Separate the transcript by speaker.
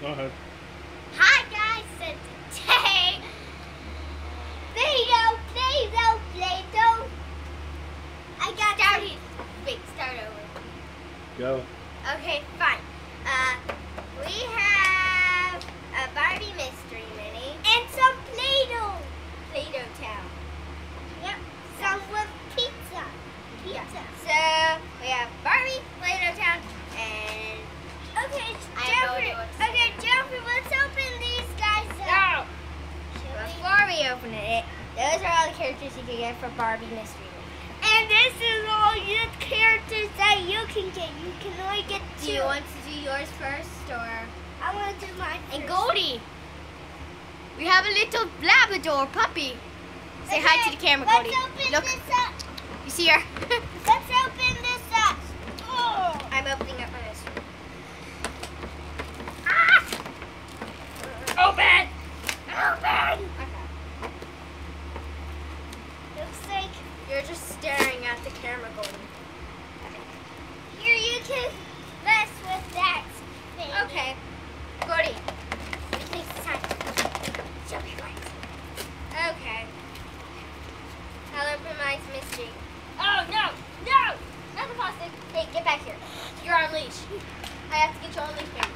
Speaker 1: Go ahead.
Speaker 2: Hi guys, so today, Play-Doh. I got started. Wait, start over.
Speaker 1: Go.
Speaker 2: Okay, fine. We have a Barbie mystery mini and some Play-Doh. Play-Doh Town. Yep. Some with pizza. Yeah. So we have Barbie, Play-Doh Town, and Jeffrey, let's open these guys up. Before we open it, those are all the characters you can get for Barbie Mystery Mini. And this is all your characters that you can get. You can only get 2. Do you want to do yours first, or? I want to do mine first.
Speaker 3: And Goldie, we have a little Labrador puppy. Say hi to the camera, Goldie.
Speaker 2: Let's open
Speaker 3: Look,
Speaker 2: this up.
Speaker 3: you see her?
Speaker 2: Let's open this up. Oh.
Speaker 3: I'm opening up my mystery.
Speaker 2: Open! Open! Okay. Looks like
Speaker 3: You're just staring at the camera, Goldie.
Speaker 2: here you can mess with that thing.
Speaker 3: Okay, Goldie.
Speaker 2: It takes time. Show me right.
Speaker 3: Okay. I'll open my mystery.
Speaker 2: Oh no! No! Not the plastic.
Speaker 3: Hey, get back here. You're on leash. I have to get you on leash, baby.